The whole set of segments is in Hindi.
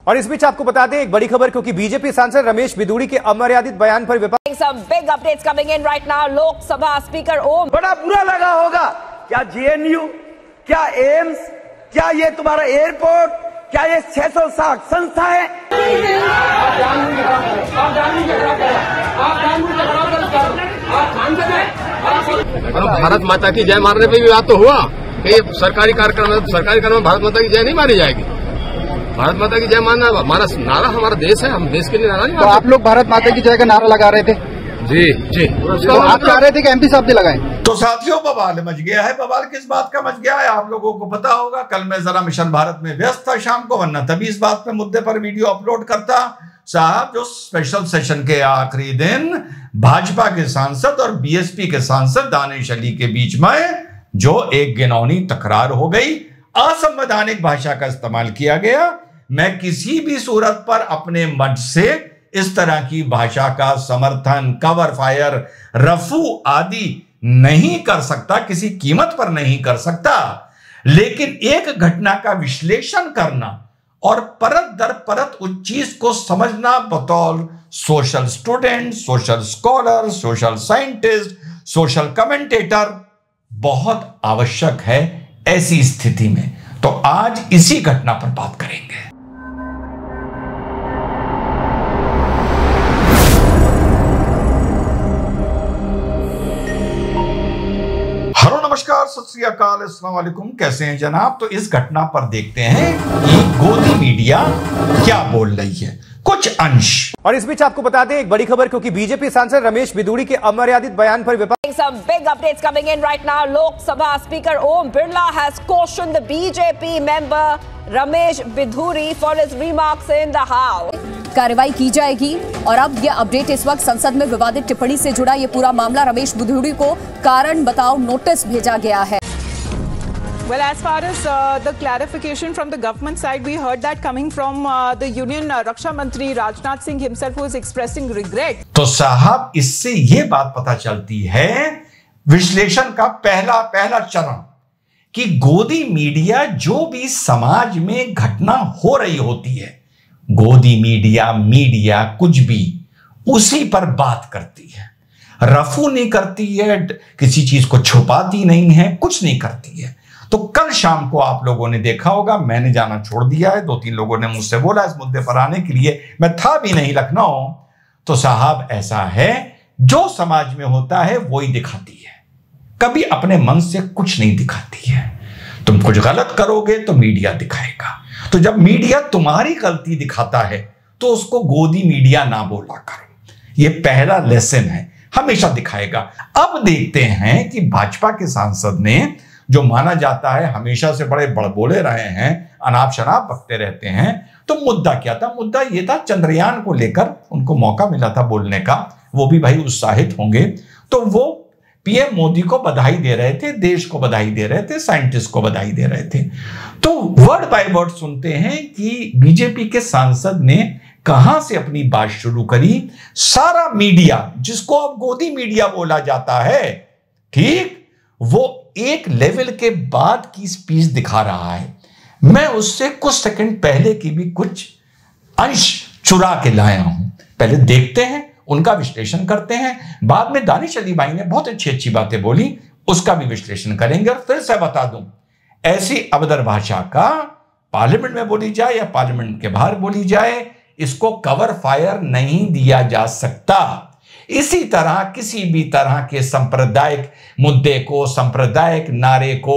और इस बीच आपको बता दें एक बड़ी खबर, क्योंकि बीजेपी सांसद रमेश बिधूड़ी के अमर्यादित बयान पर विपक्ष Some big updates coming in right now. Lok Sabha speaker Om बड़ा बुरा लगा होगा। क्या जेएनयू, क्या एम्स, क्या ये तुम्हारा एयरपोर्ट, क्या ये 660 संस्था है? भारत माता की जय मारने पे भी बात तो हुआ कि सरकारी कार्यक्रम में भारत माता की जय नहीं मारी जाएगी। भारत माता की जय मानना हमारा नारा, हमारा देश है, हम देश के लिए नारा नहीं। तो आप लोग भारत माता की जय का नारा लगा रहे थे? जी जी। तो आप चाह रहे थे कि एमपी साहब भी लगाएं? तो साथियों बवाल मच गया है। बवाल किस बात का मच गया है आप लोगों को पता होगा। कल मैं जरा मिशन भारत में व्यस्त था शाम को, वरना तभी इस बात पे मुद्दे पर वीडियो अपलोड करता। साहब जो स्पेशल सेशन के आखिरी दिन भाजपा के सांसद और बीएसपी के सांसद दानिश अली के बीच में जो एक घिनौनी तकरार हो गई, असंवैधानिक भाषा का इस्तेमाल किया गया। मैं किसी भी सूरत पर अपने मंच से इस तरह की भाषा का समर्थन, कवर फायर, रफू आदि नहीं कर सकता, किसी कीमत पर नहीं कर सकता। लेकिन एक घटना का विश्लेषण करना और परत दर परत उस चीज को समझना बतौर social student, social scholar, social scientist, social commentator बहुत आवश्यक है ऐसी स्थिति में। तो आज इसी घटना पर बात करेंगे। हेलो नमस्कार, सत श्री अकाल, अस्सलाम वालेकुम। कैसे हैं जनाब? तो इस घटना पर देखते हैं कि गोदी मीडिया क्या बोल रही है, कुछ अंश। और इस बीच आपको बता दें एक बड़ी खबर, क्योंकि बीजेपी सांसद रमेश बिधूड़ी के अमर्यादित बयान पर विपक्ष Some big updates coming in right now. Lok Sabha speaker Om Birla has cautioned the BJP member Ramesh Bidhuri for his remarks in the House. कार्रवाई की जाएगी। और अब ये अपडेट इस वक्त संसद में विवादित टिप्पणी से जुड़ा ये पूरा मामला, रमेश बिधूड़ी को कारण बताओ नोटिस भेजा गया है। Well, as far as the clarification from the government side, we heard that coming from the Union Raksha Mantri Rajnath Singh himself, who is expressing regret. तो साहब इससे ये बात पता चलती है, विश्लेषण का पहला चरण, कि गोदी मीडिया जो भी समाज में घटना हो रही होती है, गोदी मीडिया कुछ भी उसी पर बात करती है, रफू नहीं करती है, किसी चीज को छुपाती नहीं है, कुछ नहीं करती है। तो कल शाम को आप लोगों ने देखा होगा, मैंने जाना छोड़ दिया है, 2-3 लोगों ने मुझसे बोला इस मुद्दे पर आने के लिए, मैं था भी नहीं लखनऊ। तो साहब ऐसा है, जो समाज में होता है वो ही दिखाती है, कभी अपने मन से कुछ नहीं दिखाती है। तुम कुछ गलत करोगे तो मीडिया दिखाएगा। तो जब मीडिया तुम्हारी गलती दिखाता है तो उसको गोदी मीडिया ना बोला करो। ये पहला लेसन है, हमेशा दिखाएगा। अब देखते हैं कि भाजपा के सांसद ने, जो माना जाता है हमेशा से बड़े बड़बोले रहे हैं, अनाप शनाप बकते रहते हैं, तो मुद्दा क्या था? मुद्दा ये था, चंद्रयान को लेकर उनको मौका मिला था बोलने का, वो भी भाई उत्साहित होंगे। तो वो पीएम मोदी को बधाई दे रहे थे, देश को बधाई दे रहे थे, साइंटिस्ट को बधाई दे रहे थे। तो वर्ड बाय वर्ड सुनते हैं कि बीजेपी के सांसद ने कहां से अपनी बात शुरू करी। सारा मीडिया, जिसको अब गोदी मीडिया बोला जाता है, ठीक, वो एक लेवल के बाद की स्पीच दिखा रहा है। मैं उससे कुछ सेकंड पहले की भी कुछ अंश चुरा के लाया हूं। पहले देखते हैं, उनका विश्लेषण करते हैं, बाद में दानिश अली भाई ने बहुत अच्छी बातें बोली, उसका भी विश्लेषण करेंगे। और फिर से बता दूं, ऐसी अभद्र भाषा का पार्लियामेंट में बोली जाए या पार्लियामेंट के बाहर बोली जाए, इसको कवर फायर नहीं दिया जा सकता। इसी तरह किसी भी तरह के सांप्रदायिक मुद्दे को, सांप्रदायिक नारे को,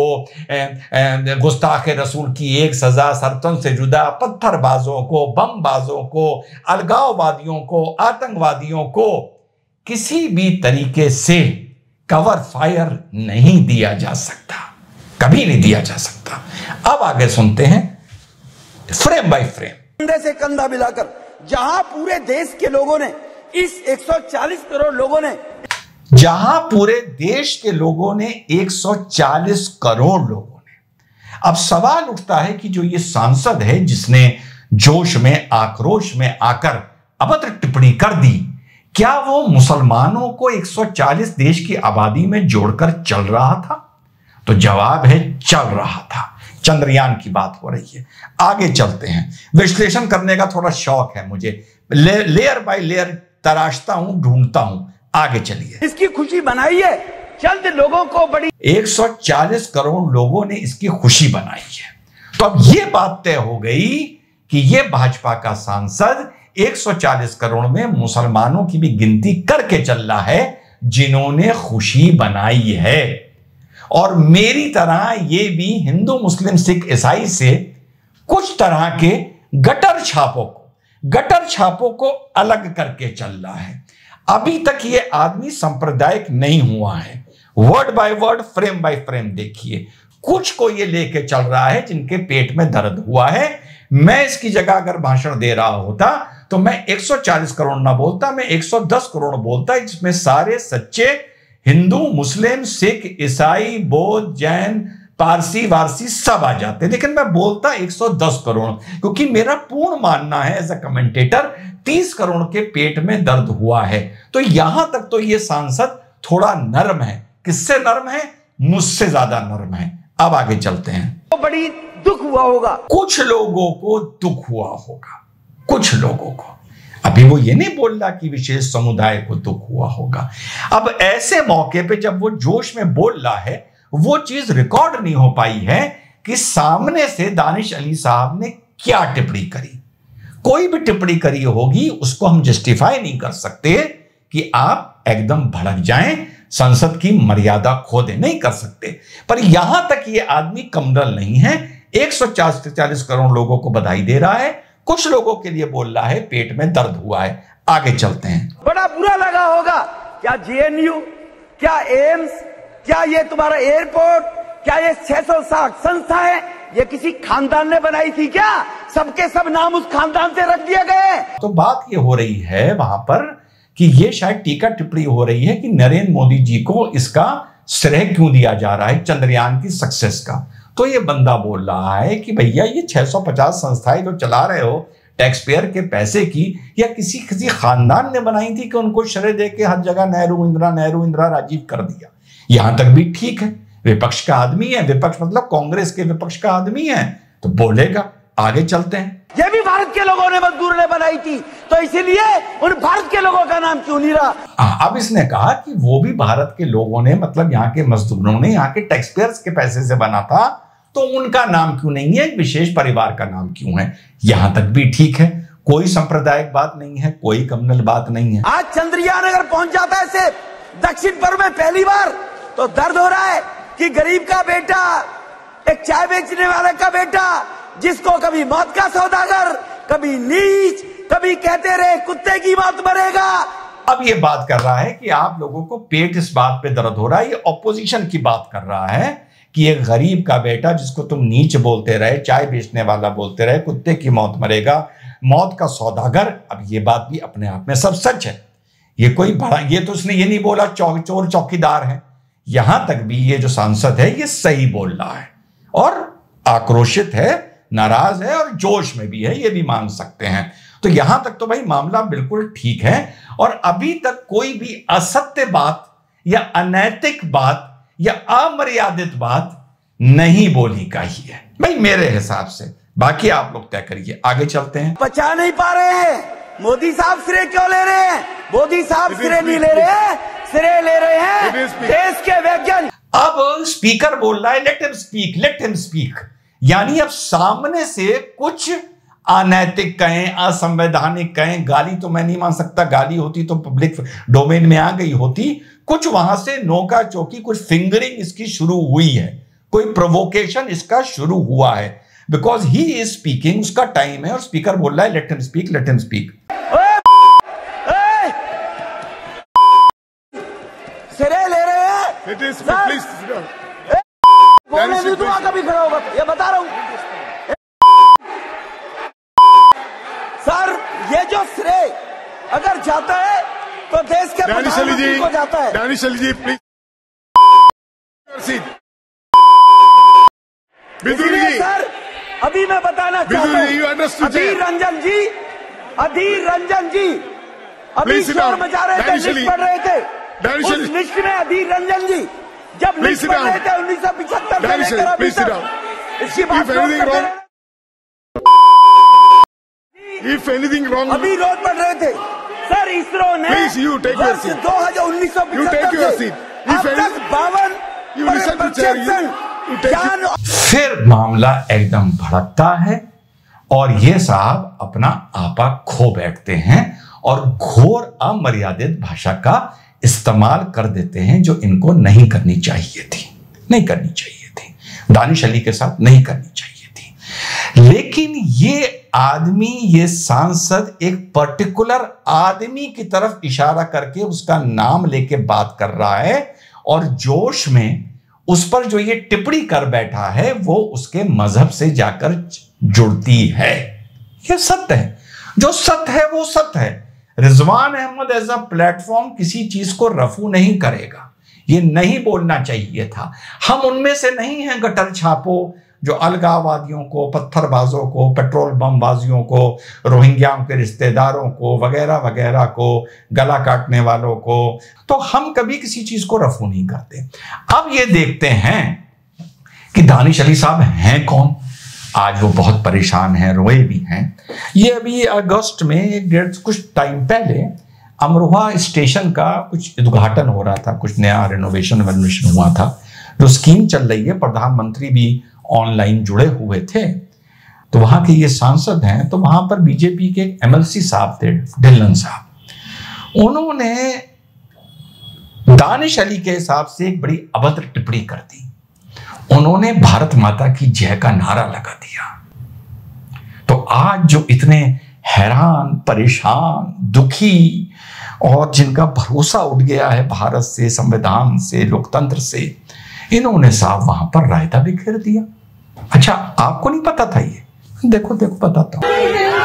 गुस्ताखे रसूल की एक सजा, शर्तों से जुदा, पत्थरबाजों को, बमबाजों को, अलगाववादियों को, आतंकवादियों को किसी भी तरीके से कवर फायर नहीं दिया जा सकता, कभी नहीं दिया जा सकता। अब आगे सुनते हैं फ्रेम बाय फ्रेम, कंधे से कंधा मिलाकर, जहां पूरे देश के लोगों ने, इस 140 करोड़ लोगों ने, जहां पूरे देश के लोगों ने, 140 करोड़ लोगों ने, अब सवाल उठता है कि जो ये सांसद है जिसने जोश में, आक्रोश में आकर अभद्र टिप्पणी कर दी, क्या वो मुसलमानों को 140 देश की आबादी में जोड़कर चल रहा था? तो जवाब है चल रहा था। चंद्रयान की बात हो रही है। आगे चलते हैं। विश्लेषण करने का थोड़ा शौक है मुझे, लेयर बाय लेयर तराशता हूं, ढूंढता हूं। आगे चलिए। इसकी खुशी बनाई है चंद लोगों को, बड़ी 140 करोड़ लोगों ने इसकी खुशी बनाई है। तो अब यह बात तय हो गई कि यह भाजपा का सांसद 140 करोड़ में मुसलमानों की भी गिनती करके चल रहा है जिन्होंने खुशी बनाई है। और मेरी तरह यह भी हिंदू मुस्लिम सिख ईसाई से कुछ तरह के गटर छापों को अलग करके चल रहा है। अभी तक यह आदमी सांप्रदायिक नहीं हुआ है। Word by word, frame by frame देखिए। कुछ को यह लेके चल रहा है जिनके पेट में दर्द हुआ है। मैं इसकी जगह अगर भाषण दे रहा होता तो मैं 140 करोड़ ना बोलता, मैं 110 करोड़ बोलता, जिसमें सारे सच्चे हिंदू, मुस्लिम, सिख, ईसाई, बौद्ध, जैन, पारसी वारसी सब आ जाते। लेकिन मैं बोलता 110 करोड़, क्योंकि मेरा पूर्ण मानना है एज अ कमेंटेटर 30 करोड़ के पेट में दर्द हुआ है। तो यहां तक तो यह सांसद थोड़ा नरम है। किससे नरम है? मुझसे ज्यादा नरम है। अब आगे चलते हैं। तो बड़ी दुख हुआ होगा, कुछ लोगों को दुख हुआ होगा, कुछ लोगों को। अभी वो ये नहीं बोल रहा कि विशेष समुदाय को दुख हुआ होगा। अब ऐसे मौके पे जब वो जोश में बोल रहा है, वो चीज रिकॉर्ड नहीं हो पाई है कि सामने से दानिश अली साहब ने क्या टिप्पणी करी। कोई भी टिप्पणी करी होगी उसको हम जस्टिफाई नहीं कर सकते कि आप एकदम भड़क जाएं, संसद की मर्यादा खो दे, नहीं कर सकते। पर यहां तक ये आदमी कमनल नहीं है। 140 करोड़ लोगों को बधाई दे रहा है, कुछ लोगों के लिए बोल रहा है पेट में दर्द हुआ है। आगे चलते हैं। बड़ा बुरा लगा होगा। क्या जेएनयू, क्या एम्स, क्या ये तुम्हारा एयरपोर्ट, क्या ये 660 संस्था है, ये किसी खानदान ने बनाई थी क्या? सबके सब नाम उस खानदान से रख दिए गए। तो बात ये हो रही है वहां पर कि ये शायद टीका टिप्पणी हो रही है कि नरेंद्र मोदी जी को इसका श्रेय क्यों दिया जा रहा है चंद्रयान की सक्सेस का। तो ये बंदा बोल रहा है कि भैया ये 650 संस्थाएं जो चला रहे हो टैक्स पेयर के पैसे की, या किसी खानदान ने बनाई थी कि उनको श्रेय दे के हर जगह नेहरू इंदिरा राजीव कर दिया। यहां तक भी ठीक है, विपक्ष का आदमी है, विपक्ष मतलब कांग्रेस के विपक्ष का आदमी है तो बोलेगा। आगे चलते हैं। ये भी भारत के लोगों ने, मजदूर ने बनाई थी, तो इसीलिए उन भारत के लोगों का नाम क्यों नहीं रहा? अब इसने कहा कि वो भी भारत के लोगों ने, मतलब यहाँ के मजदूरों ने, यहाँ के टैक्स पेयर्स के पैसे से बना था, तो उनका नाम क्यों नहीं है, विशेष परिवार का नाम क्यों है। यहां तक भी ठीक है, कोई सांप्रदायिक बात नहीं है, कोई कम्युनल बात नहीं है। आज चंद्रयान अगर पहुंच जाता है सिर्फ दक्षिण पूर्व में पहली बार, तो दर्द हो रहा है कि गरीब का बेटा, एक चाय बेचने वाले का बेटा, जिसको कभी मौत का सौदागर, कभी नीच, कभी कहते रहे कुत्ते की मौत मरेगा। अब ये बात कर रहा है कि आप लोगों को पेट इस बात पे दर्द हो रहा है। ये ऑपोजिशन की बात कर रहा है कि एक गरीब का बेटा जिसको तुम नीच बोलते रहे, चाय बेचने वाला बोलते रहे, कुत्ते की मौत मरेगा, मौत का सौदागर। अब ये बात भी अपने आप में सब सच है। ये कोई बड़ा, ये तो उसने ये नहीं बोला चोर चौकीदार है। यहां तक भी ये जो सांसद है ये सही बोल रहा है और आक्रोशित है, नाराज है और जोश में भी है, ये भी मान सकते हैं। तो यहां तक तो भाई मामला बिल्कुल ठीक है। और अभी तक कोई भी असत्य बात या अनैतिक बात या अमर्यादित बात नहीं बोली गई है भाई मेरे हिसाब से। बाकी आप लोग तय करिए। आगे चलते हैं। बचा नहीं पा रहे हैं, मोदी साहब श्रेय क्यों ले रहे हैं? मोदी साहब श्रेय नहीं ले रहे हैं, श्रेय ले रहे हैं देश के वैज्ञानिक। अब स्पीकर बोल रहा है लेट हिम स्पीक, यानी अब सामने से कुछ अनैतिक कहें, असंवैधानिक कहें, गाली तो मैं नहीं मान सकता, गाली होती तो पब्लिक डोमेन में आ गई होती। कुछ वहां से नोका चौकी, कुछ फिंगरिंग इसकी शुरू हुई है, कोई प्रोवोकेशन इसका शुरू हुआ है, बिकॉज ही इज स्पीकिंग, उसका टाइम है और स्पीकर बोल रहा है लेट हिम स्पीक। श्रेय ले रहे हैं, बोलने भी तो कभी खड़ा होगा, ये बता रहा हूं सर। ये जो श्रेय अगर जाता है तो देश के प्रधानमंत्री को जाता है। दानिश अली जी प्लीज। सर अभी मैं बताना चाहता हूं, अधीर रंजन जी अभी शोर मचा रहे थे, लिस्ट पढ़ रहे थे, उस लिस्ट में अधीर रंजन जी जब लिस्ट पढ़ रहे थे 1975 से लेकर अभी तक इसकी बात If anything wrong, अभी रोड पढ़ रहे थे सर। इसरो ने Please, you take your seat. 2075 से अब तक 52% फिर मामला एकदम भड़कता है और ये साहब अपना आपा खो बैठते हैं और घोर अमर्यादित भाषा का इस्तेमाल कर देते हैं जो इनको नहीं करनी चाहिए थी, नहीं करनी चाहिए थी, दानिश अली के साथ नहीं करनी चाहिए थी। लेकिन ये आदमी, ये सांसद एक पर्टिकुलर आदमी की तरफ इशारा करके उसका नाम लेके बात कर रहा है और जोश में उस पर जो ये टिप्पणी कर बैठा है वो उसके मजहब से जाकर जुड़ती है। ये सत्य है, जो सत्य है वो सत्य है। Rizwan Ahmed as a platform किसी चीज को रफू नहीं करेगा, ये नहीं बोलना चाहिए था। हम उनमें से नहीं हैं गटर छापो जो अलगाववादियों को, पत्थरबाजों को, पेट्रोल बमबाजियों को, रोहिंग्याओं के रिश्तेदारों को, वगैरह वगैरह को, गला काटने वालों को, तो हम कभी किसी चीज को रफू नहीं करते। अब ये देखते हैं कि दानिश अली साहब हैं कौन। आज वो बहुत परेशान हैं, रोए भी हैं। ये अभी अगस्त में कुछ टाइम पहले अमरोहा स्टेशन का कुछ उद्घाटन हो रहा था, कुछ नया रेनोवेशन हुआ था, जो स्कीम चल रही है, प्रधानमंत्री भी ऑनलाइन जुड़े हुए थे। तो वहां के ये सांसद हैं, तो वहां पर बीजेपी के एमएलसी साहब थे, ढिल्लन साहब, उन्होंने दानिश अली के हिसाब से एक बड़ी अभद्र टिप्पणी कर दी। उन्होंने भारत माता की जय का नारा लगा दिया। तो आज जो इतने हैरान, परेशान, दुखी और जिनका भरोसा उठ गया है भारत से, संविधान से, लोकतंत्र से, इन्होंने साहब वहां पर रायता बिखेर दिया। अच्छा, आपको नहीं पता था ये? देखो देखो बताता हूं।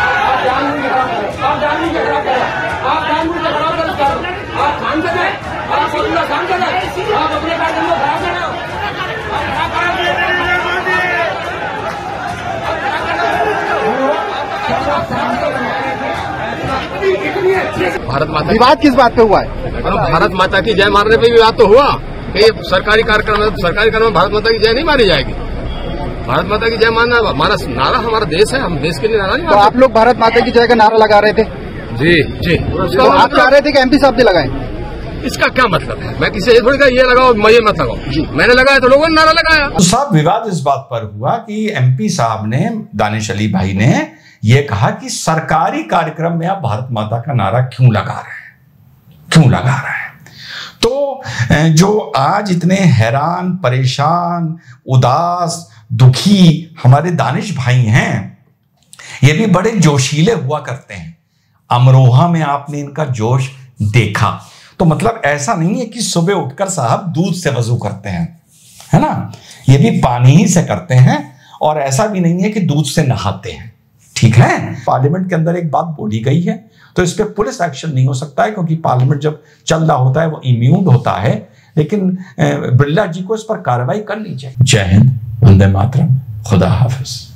भारत माता विवाद किस बात पे हुआ है? भारत माता की जय मारने पे विवाद तो हुआ कि सरकारी कार्यक्रम में भारत माता की जय नहीं मारी जाएगी। भारत माता की जय मानना हमारा नारा, हमारा देश है, हम देश के लिए नारा नहीं। तो आप लोग भारत माता की जय का नारा लगा रहे थे? जी जी। तो आप चाह रहे थे कि एमपी साहब भी लगाएं? इसका क्या मतलब है? मैं किसी थोड़ी का ये लगाओ, मैं ये मत लगाओ जी। मैंने लगाया तो लोगों ने नारा लगाया। तो साहब विवाद इस बात पर हुआ कि एमपी साहब ने, दानिश अली भाई ने यह कहा कि सरकारी कार्यक्रम में आप भारत माता का नारा क्यों लगा रहे हैं, क्यों लगा रहे हैं। तो जो आज इतने हैरान, परेशान, उदास, दुखी हमारे दानिश भाई हैं, ये भी बड़े जोशीले हुआ करते हैं। अमरोहा में आपने इनका जोश देखा, तो मतलब ऐसा नहीं है कि सुबह उठकर साहब दूध से वजू करते हैं, है ना, ये भी पानी ही से करते हैं। और ऐसा भी नहीं है कि दूध से नहाते हैं, ठीक है। पार्लियामेंट के अंदर एक बात बोली गई है, तो इस पे पुलिस एक्शन नहीं हो सकता है, क्योंकि पार्लियामेंट जब चल रहा होता है वो इम्यून होता है। लेकिन बिरला जी को इस पर कार्रवाई करनी चाहिए। जय हिंद, वंदे मातरम, खुदा हाफिज।